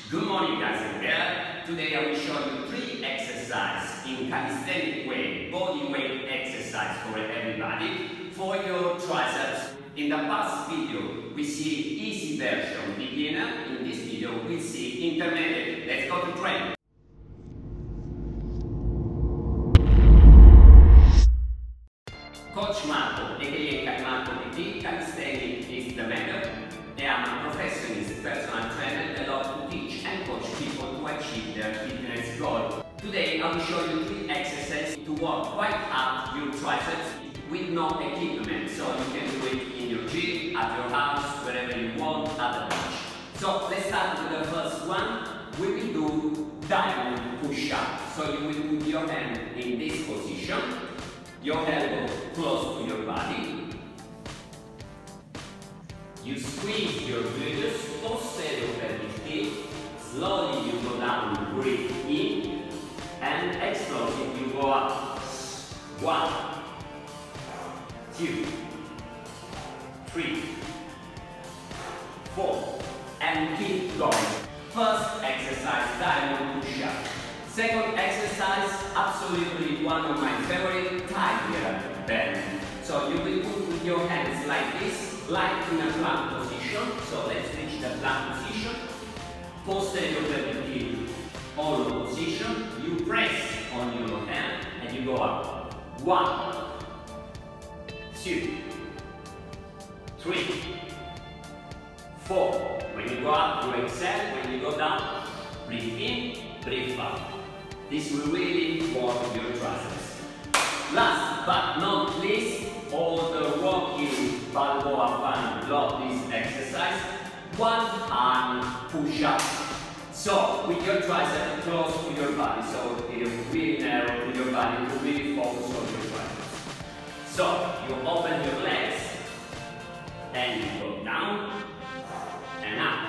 Good morning, guys and girls. Today I will show you 3 exercises in calisthenic way, body weight exercise for everybody, for your triceps. In the past video, we see easy version, beginner. In this video, we see intermediate. Let's go to training. Coach Marco, aka CaliMarcoPT, calisthenics is the method. I am a professionist personal trainer that loves to teach and coach people to achieve their fitness goal. Today I will show you 3 exercises to work quite hard your triceps with no equipment, so you can do it in your gym, at your house, wherever you want, at the beach. So let's start with the first one. We will do diamond push-up. So you will put your hand in this position, your elbow close to your body. You squeeze your glutes, posterior pelvic tilt. Slowly you go down, breathe in, and explosive you go up. 1, 2, 3, 4, and keep going. First exercise, diamond push-up. Second exercise, absolutely one of my favorite, tiger bend. So you will put with your hands like this, like in a plank position. So let's reach the plank position. Posterior pelvic tilt, hollow position. You press on your hand and you go up. 1, 2, 3, 4. When you go up, you exhale. When you go down, breathe in, breathe out. This will really work your triceps. Last but not least, all the walking balboa fan love this exercise. One arm push-up. So with your tricep close to your body, so it's really narrow to your body to really focus on your triceps. So you open your legs and you go down and up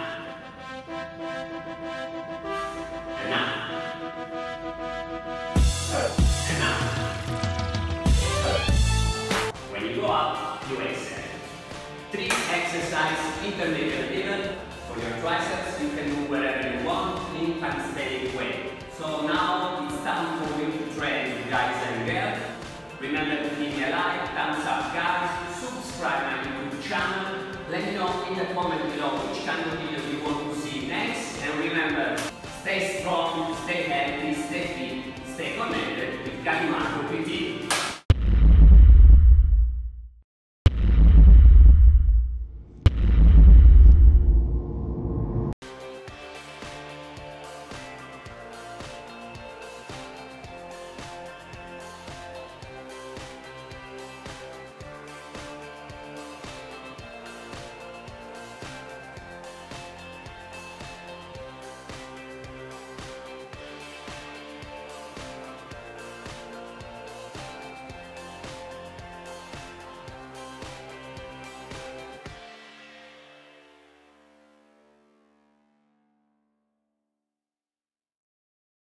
and up and up. When you go up, you exhale. 3 exercises, intermediate level for your triceps. You can move wherever you want in calisthenic way. So now it's time for you to train, guys and girls. Remember to give me a like, thumbs up, guys. Subscribe my YouTube channel. Let me know in the comment below which kind of video